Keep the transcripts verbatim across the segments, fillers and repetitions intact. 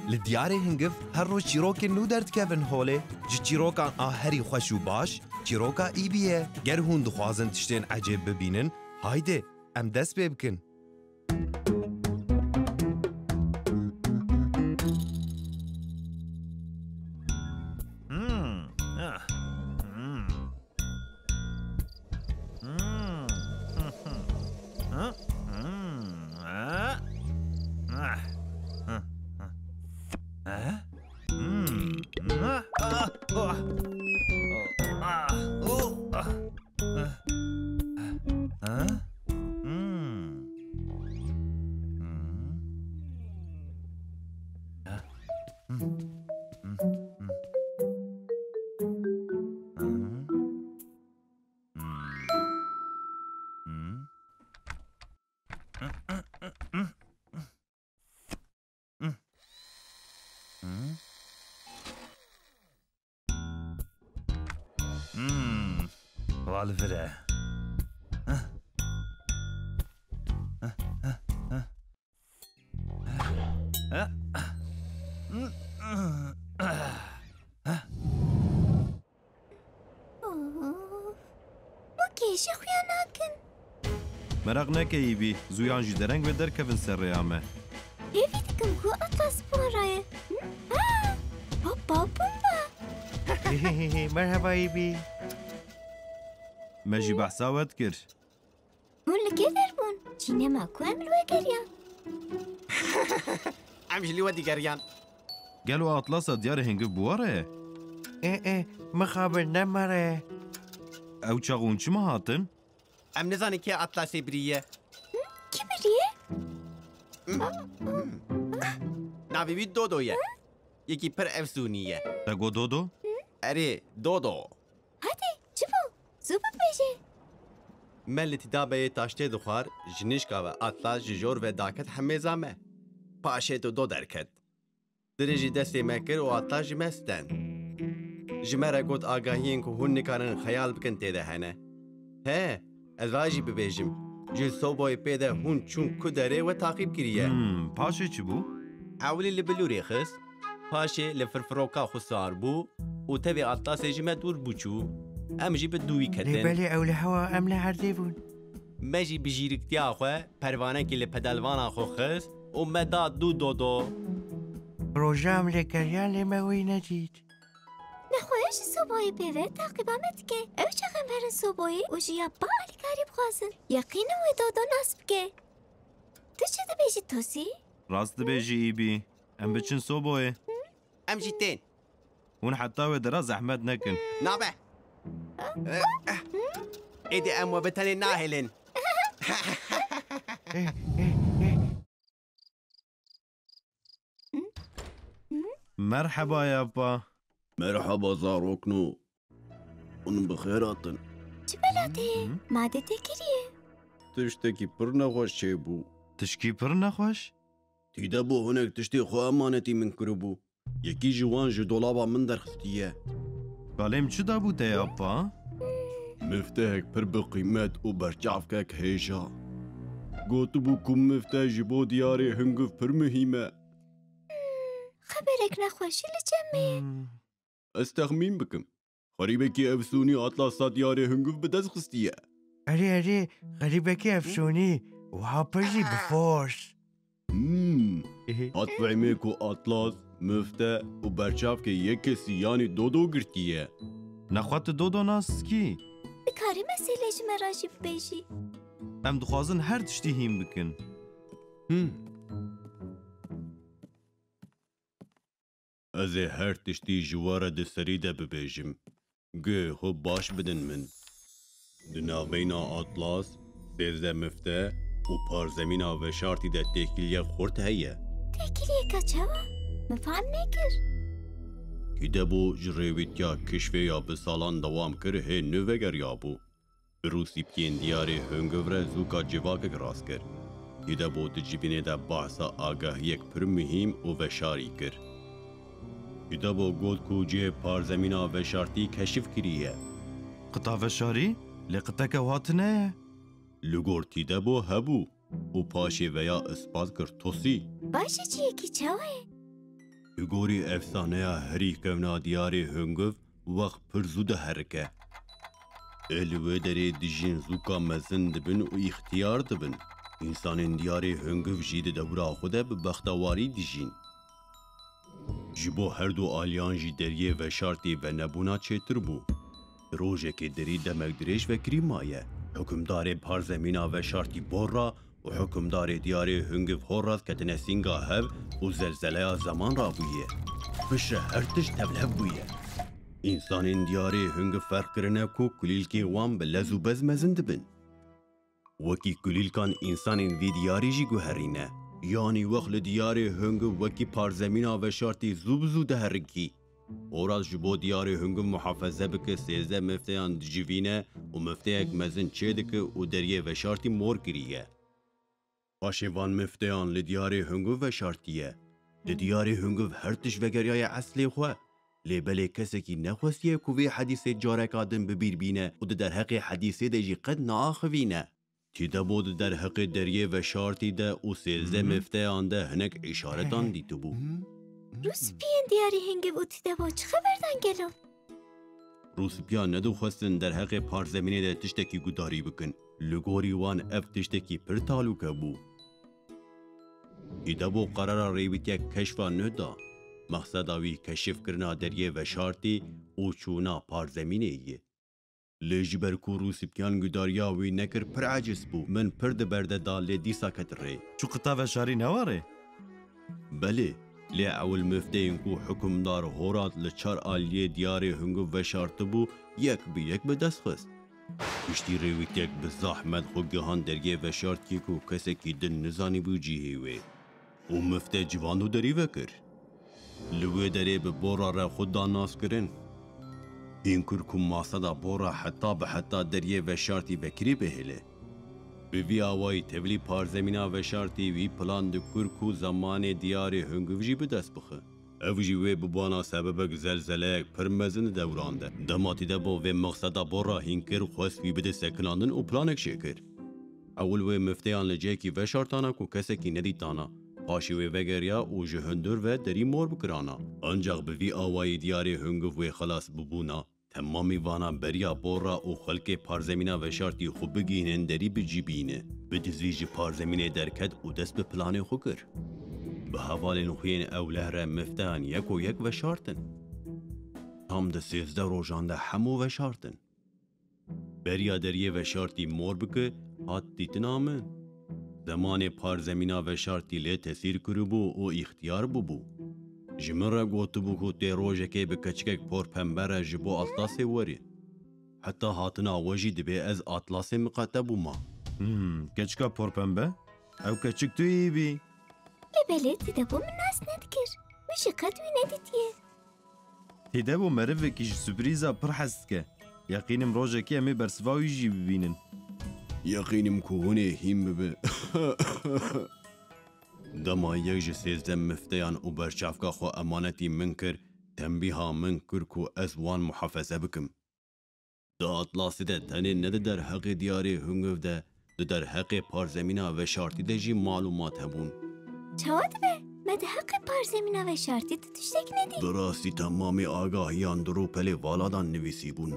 لدیاره هنگف هر روز چیروک نو درد کفن هوله جی چیروکان آهری خوش و باش چیروکا ای بیه گر هون دخوازن تشتین عجب ببینن هایده ام دست ببکن والفره مكيش يا خويا ناكن مرق نكيبي زويان جي درنگ بدر كفن سريامه يفيدكم كو أطلس بوراي ها بابا بومبا مرحبا ايبي ماجي بحساوت كر هون لكيدر بون جينا ماكو عمل وقريان عمش لي ودي قريان قالوا أطلسة ديار هنگف بواره ايه ايه مخابر نمره او چاقون چما هاتن؟ ام نزاني كي أطلسي بريه كبريه؟ ناوي بي دودويه يكي پر افزونيه تاقو دودو؟ اري دودو هاتي جبو زوبا بيجي ملتي دابه تاشته دخوار جنشكا و اطلاس جور و داكت حميزامه پاشه تو دو دركت درجي دستي مكر و اطلاس جمستن جمره قد آگاهين كو هون نكارن خيال بكن تيده هنه ها ازواجي ببيجم جل صوبوي بيده هون چون كدره و تعقيب كريه هم پاشه چی بو؟ اولي اللي بلوري خس پاشه لفرفروكا خسار بو و تبي اطلاس جمه دور بوچو امجي بدوي كتن لبالي أولي هوا أم لهرديبون مجي بجيركتيا خو پروانه اللي پدلوانا خو خس و مدا دو دو دو روجام لكريان لموي نجيد نخواهش صبحی بیوه تعقیبامت که او چخم برن صبحی و جیا با علی کاری بخوازن یقین و دادو نصب که تو چه ده بیجی توسی؟ راست بيجي ايبي ام بچن صوبوه امجي تين هون حتى ودرا زحمت نكن نابه ايدي ام وبتاني ناهلن مرحبا يابا مرحبا زاروكنو اون بخيراتن چه بلاده؟ ماده تکریه تشتكي برنا خوش چه بو تشكي پر نخوش؟ تيدا بو هناك تشتي خو امانتي من كربو يكي جوان جو دولابا من درختيه قاليم چه دابو تا يابا؟ مفتاحك پر بقيمات و برچافكك هيجا قوتو بو كم مفتاح جبو دياري هنگف پر مهمه خبرك نخوشی لجمعه استخمين بكم خريبكي افسوني اطلاسا دياري هنگف بدز خستيه أري أري غريبك أفسوني وهابرجي بفورس اممم اطبعي ميكو اطلاس مفتاح و برچافكي يكي سياني دودو گرتيه نخوات دودو ناس كي؟ بکاری مسئله جمع راجب بیجی ام دخوازن هر تشتي هیم بكن از هر تشتی جواره ده سریده ببیجم گه خو باش بدن من دناوینا اطلاس سیزده مفته و پارزمینا و شارتی ده تکیلیه خورت هیه تکیلیه کچاوا؟ مفهم نکر تیده بو جریویتیا کشوه یا به سالان دوام کر هی نوگر یا بو روسی بکین دیاری هنگوره زوکا جواک راست کر تیده بو تجیبینه ده بحثا آگاه یک پر مهم و وشاری کر تیده بو گود کوجه پارزمینا و شارتی کشف کریه قطع وشاري؟ لقطك واتنه؟ لگور تیده بو هبو و پاشه ویا اثبات کر توسی باشه چیه که چاوه؟ گوری افسانه هری کمنا دیاری هنگف وقت پر زود هرکه. الوه داری دیجین زوکا مزن دبن و اختیار دبن. انسان دیاری هنگف جید دورا خوده به بختواری دیجین. جبو هر دو آلیان جی دریه و شارتی و نبونا چیتر بو. روژه که دری دمک دریش و کریمایه. حکمدار پارزمینا و شارتی بورا و حکمدار دیاری هنگف هوراز کتنه سینگا هف و زلزله زمان را بویه. فشر هرتش تبله بویه. انسان دیاری هنگف فرق کرنه کو کلیل که وان به لزو بز مزند بن. وکی کلیل کان انسان وی دیاری جی گوهرینه. یعنی وقت دیاری هنگف وکی پارزمینا و شارتی زوب زود هرکی. اوراز جبو دیاری هنگم محافظه بکه سیزده مفتیان جیوینه و مفتیک مزن چه دکه و دریه و شارتی مور کریه. پاشیوان مفتیان لدیاری هنگم و شارتیه. لدیاری هنگم هرتش وگریای اصلی خواه. لیبله کسی که نخواستیه کوی حدیث جارک آدم ببیر بینه و در حق حدیثه دیجی قد ناخوینه. تیده بود در حق دریه و شارتی ده و سیزده مفتیان ده هنک اشارتان دیتو بود. روسپیان دیاری هنگه بودی دبا چه خبردن گلو؟ روسپیان ندو خواستن در حق پارزمینه ده تشتکی گوداری بکن. لگوری وان اف تشتکی پر تالوکه بو. ایده بو قرار ریویتیا کشفا ندا. مقصد آوی کشف کرنا دریه و شارتی او چونا پارزمینه ایه. لجبر کو روسپیان گوداریا وی نکر پر عجز بو. من پر دبرده داله دیسا کتر ری. چو قطع و شاری نواره؟ بله. لی اول مفتین کو حکمدار هورات لچار آلیه دیاری هنگو و شارت بو یک بی یک به دست خست. پشتی رویتیک به زحمت خو گهان درگه و شارت کی کو کسی کی دن نزانی بو جیهی وی. او مفته جوانو داری وکر. لوی داری به بورا را خود داناس کرن. این کر کو ماسدا بورا حتی به حتی دریه و شارتی وکری بهله. به وی آوائی تولی پارزمینا و شارتی وی پلان ده کرکو زمان دیاری هنگو جی به دست بخه. او جی وی ببانا سببک زلزله پرمزن دورانده. دماتی ده با وی مقصدا بورا هینکر خواست وی بده سکناندن و پلانک شکر. اول وی مفتیان لجیکی و شارتانا کو کسکی ندیتانا. پاشی وی وگریا و جهندر و دری مور بکرانا. انجاق به وی آوائی دیاری هنگو وی خلاص ببونا. تمامی وانا بریا بورا و خلق پارزمینا و شارتی خوب بگینن دری بجیبینه. به دزویج پارزمینه درکت و دست به پلان خو کر. به حوال نخوین اوله را مفتان یک و یک و شارتن. تام ده سیزده روژان ده همو و شارتن. بریا دریه و شارتی مور بکه هات دیتن آمن. زمان پارزمینا و شارتی لی تسیر کرو بو و اختیار بو بو. جمره گوتو بو کو تی روژه که به کچکک پور پنبره جبو اطلاسی وری. حتی هاتنا وجی دبی از اطلاسی مقاتبو ما. هم کچکا پرپنبه؟ او کچک توی بی؟ لبله دیده بو من ناس ندکر. میشه قدوی ندیدیه. تیده بو مروه کش سپریزا پر حست که. یقینم روژه که امی برسواوی جی ببینن. یقینم که هونه هیم ببه. دما یک جسیزده مفتیان و برچافکا خو امانتی من کر تنبیه من کر کو از وان محافظه بکم. دا اطلاسی ده تنه نده در حق دیاری هنگو ده ده در حق پارزمینا و شارتی ده جی معلومات هبون. چواد به؟ مده حق پارزمینا و شارتی ده تشتک ندی؟ دراستی تمامی آگاهیان دروپل والادان نویسی بون.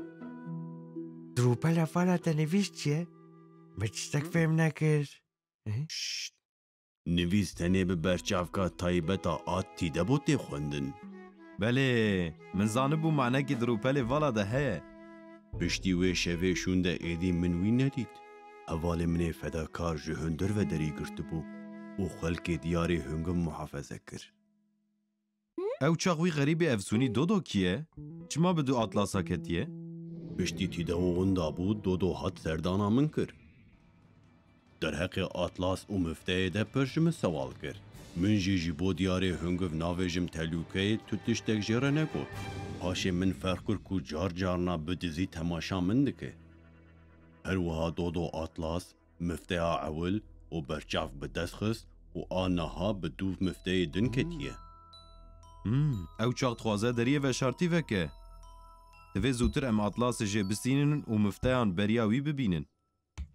دروپل افالا تنویش چیه؟ مچستک فهم نکر؟ شت. نویس تنه به برچافکا تایبتا آت تیده بوتی خوندن. بله من زانبو معنی که دروپل والا ده هه. پشتی وی شوه شونده ایدی منوی ندید. اول منی فداکار جهندر و دری گرت بو و خلق دیاری هنگم محافظه کر. او چاقوی غریب افسونی دودو کیه؟ چما بدو اطلاسا کتیه؟ پشتی تیده و غنده بود دودو حد سردانا من کر. در حق اطلاس و مفته ده پرشم سوال کر. من جی جی بو دیاری هنگو ناویجم تلوکه تو تشتک جره نکو. پاشه من فرق کر کو جار جارنا بدزی تماشا من دکه. هر وها دودو اطلاس مفته اول و برچاف بدست خست و آنها بدو مفته دن کتیه. هم او چاق خوازه دریه و شارتی وکه. دوی زودتر ام اطلاس جه بسینن و مفتهان بریاوی ببینن.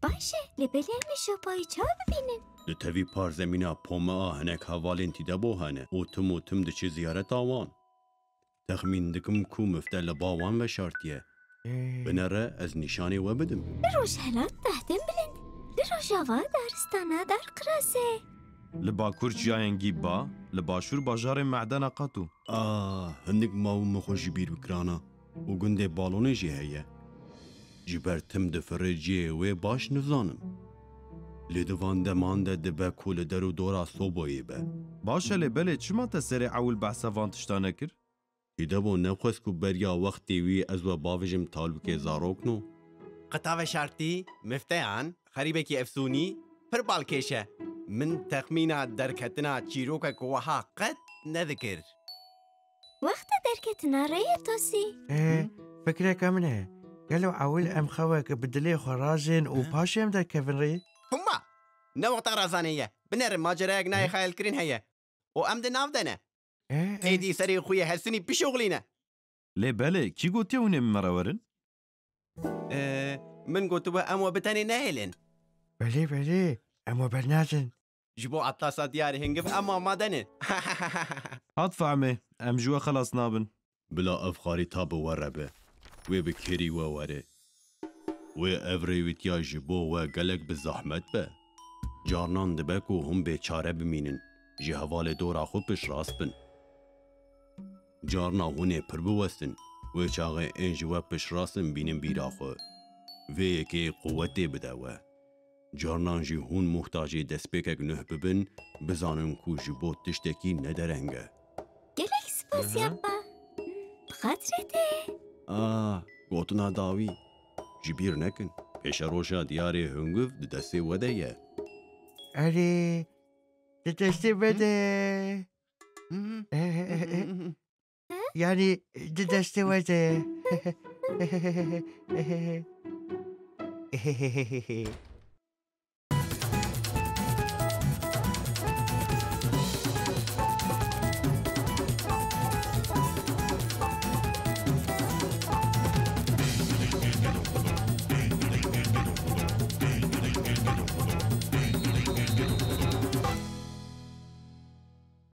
باشه لبلی هم شبایی چا ببینن Di tevî parzemîna pome a hinek hevalên tî de bo hene û tim û tim diçe ziyareta wan. Texmîn dikim ku mifte li ba wan veşartiye. Binere ez nîşanê we bidim. روش هلات تهدم بلند لروجاوا دارستانا دار قراسه Li bakur çiyayên gîba, li başûr bajarên Me'dena qatû. Ah, hindik maw min xwe ji bîr bikirana û gundê balonê jî heye. Ji ber tim di firê ciyê wê baş nizanim. Lê di van deman de dibe ku li der û dora sobayê be. Baş e lê belê çima te serê ewil behsa van tişta nekir? Hîdebo nexwest ku beriya wextê wî ez we bavêjim talbikê zarokno. قتا veşartî, mifteyan, xerîbekî efsûnî, pir balkêş e. Min texmîna derketina çîrokek wiha qet nedikir. وقت دركتنا ريا توسي ايه فكرك امنه قالوا عول ام خوك بدلي خرازن وباشم دا كيفن ري Huma! Ne wexta razaneye. Binerim macerayek nayê xeyalkirin heye. û em di nav de ne. ايه ايه Êdî serê xwe yê hestinî pişoxlîne. Lê belê kî gotiye hûn ê min me re werin? Ee, min gotibe em we bi tenê nehêlin. بلي بلي اما برنازن Ji bo atlasa diyarê hingiv em amadenin. Hat fehmê, em ji we xelas nabin. Bila ev xarîta bi we re be. Wê bi kerî we were. Wê ev rêwîtiya ji bo we gelek bi zahmet be. Carnan dibe ku hûn bêçare bimînin. Ji hevalê dora xwe pişrast bin. Carna hûn ê pir biwestin. Wê çaxê ên ji we pişrastin bînin bîra xwe. Vê yekê quwetê bide we. Carnan jî hûn muhtacê destpêkek nuh bibin, bizanin ku ji bo tiştekî nedereng e. قلك سباس يابا بخاطرتي Ah, gotina dawî. Ji bîr nekin. Pêşeroja diyarê hungiv di destê we de ye. علي تتستي بده يعني تتستي بده